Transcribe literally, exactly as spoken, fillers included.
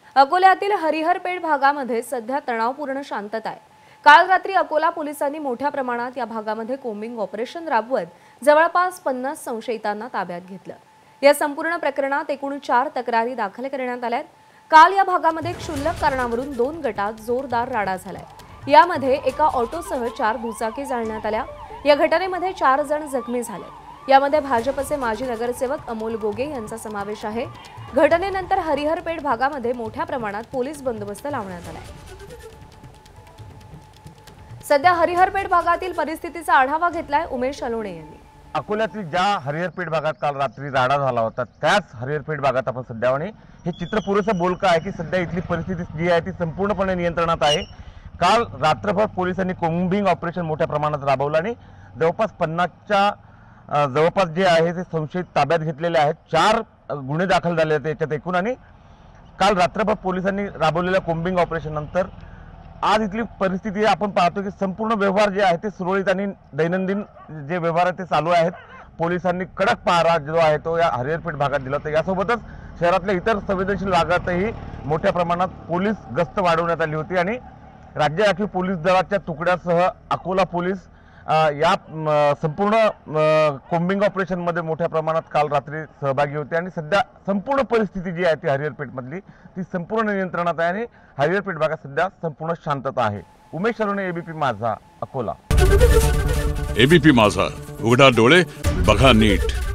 अकोल्यातील हरिहरपेठ भागामध्ये सध्या तणावपूर्ण शांतता आहे। काल रात्री अकोला पोलिसांनी मोठ्या प्रमाणात या भागामध्ये कोम्बिंग ऑपरेशन राबवत जवळपास पन्नास संशयितांना ताब्यात घेतलं। या संपूर्ण प्रकरणात एकूण चार तक्रारी दाखल करण्यात आल्या। काल या भागामध्ये क्षुल्लक कारणावरून दोन गटात जोरदार राडा झालाय। यामध्ये एका ऑटोसह चार दुचाकी जाळण्यात आल्या। या घटनेमध्ये चार जण जखमी झाले। यामध्ये भाजपचे माजी नगरसेवक अमोल गोगे यांचा समावेश आहे। घटनेनंतर हरिहरपेठ भागामध्ये मोठ्या प्रमाणात पोलीस बंदोबस्त लावण्यात आलाय। सध्या हरिहरपेठ भागातील परिस्थितीचा आढावा घेतलाय उमेश अलोणे यांनी। अकोल्यातील ज्या हरिहरपेठ भागात काल रात्री राडा झाला होता त्याच हरिहरपेठ भागात आपण सध्या आणि हे चित्र पुरेसं बोलकं आहे की सध्या इथली परिस्थिती जी आहे ती संपूर्णपणे नियंत्रणात आहे। काल रात्रभर पोलिसांनी कोम्बिंग ऑपरेशन मोठ्या प्रमाणात राबवलं आणि जवळपास पन्नासच्या जवळपास जे आहे ते संशयित ताब्यात घेतलेले आहेत। चार गुन्हे दाखल झाले होते याच्यात एकूण आणि काल रात्रभर पोलिसांनी राबवलेल्या कोम्बिंग ऑपरेशन नंतर आज इथली परिस्थिती आपण पाहतो की संपूर्ण व्यवहार जे आहे ते सुरळीत आणि दैनंदिन जे व्यवहार आहेत ते चालू आहेत। पोलिसांनी कडक पहारा जो आहे तो या हरिहरपेठ भागात दिला होता। यासोबतच शहरातल्या इतर संवेदनशील भागातही मोठ्या प्रमाणात पोलीस गस्त वाढवण्यात आली होती आणि राज्य राखीव पोलीस दलाच्या तुकड्यासह अकोला पोलीस या संपूर्ण कोम्बिंग ऑपरेशन मध्ये मोठ्या प्रमाणात काल रात्री सहभागी होते आणि सध्या संपूर्ण परिस्थिती जी आहे ती हरिहरपेठ मधली ती संपूर्ण नियंत्रणात आहे आणि हरिहरपेठ भागात सध्या संपूर्ण शांतता आहे। उमेश अलोणे, एबीपी माझा, अकोला। एबीपी माझा, उघडा डोळे बघा नीट।